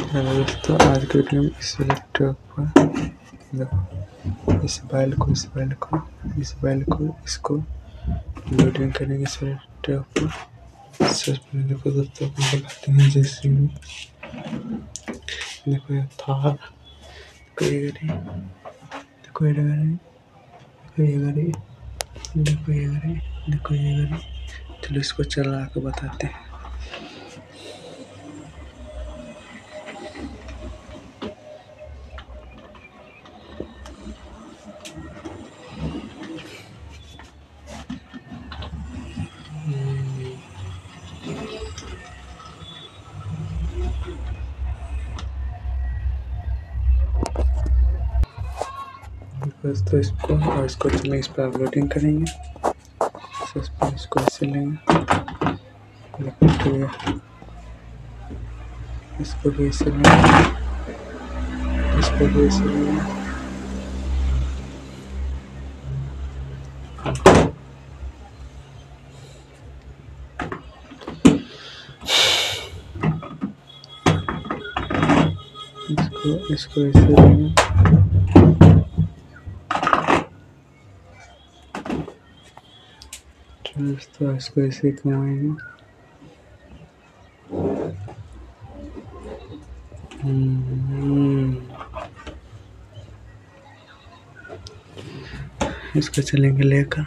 Hello दोस्तों, आज के वीडियो में इस लैपटॉप पर देखो इस फाइल को इसको लोडिंग करेंगे इस लैपटॉप पर। सबसे पहले देखो दोस्तों को दिखाते हैं। जैसे देखो ये थार, देखो ये गाड़ी, देखो ये गाड़ी। चलो इसको चला के बताते हैं। दोस्तों इसको चलें, इस पर अपलोडिंग करेंगे। इसको ऐसे लेंगे, इसको भी ऐसे लेंगे, इसको भी ऐसे लेंगे। इसको ऐसे लेंगे। दोस्तों इसको ऐसे घुमाएंगे। इसको चलेंगे लेकर,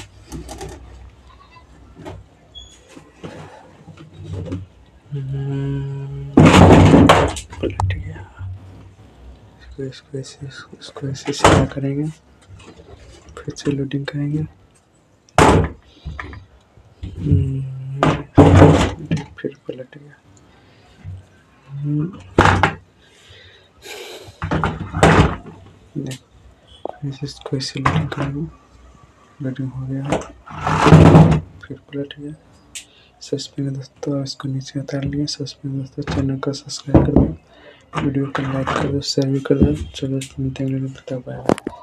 पलट गया। इसको ऐसे सीधा करेंगे, फिर से लोडिंग करेंगे, फिर पलट गया। इसको ऐसे लोडिंग करेंगे, लोडिंग हो गया, फिर पलट गया। सस्पेंड दोस्तों, इसको नीचे उतार लिए। सस्पेंड दोस्तों, चैनल को सब्सक्राइब कर दो, वीडियो को लाइक कर दो, शेयर भी कर दो। चलो मिलते हैं, बाय।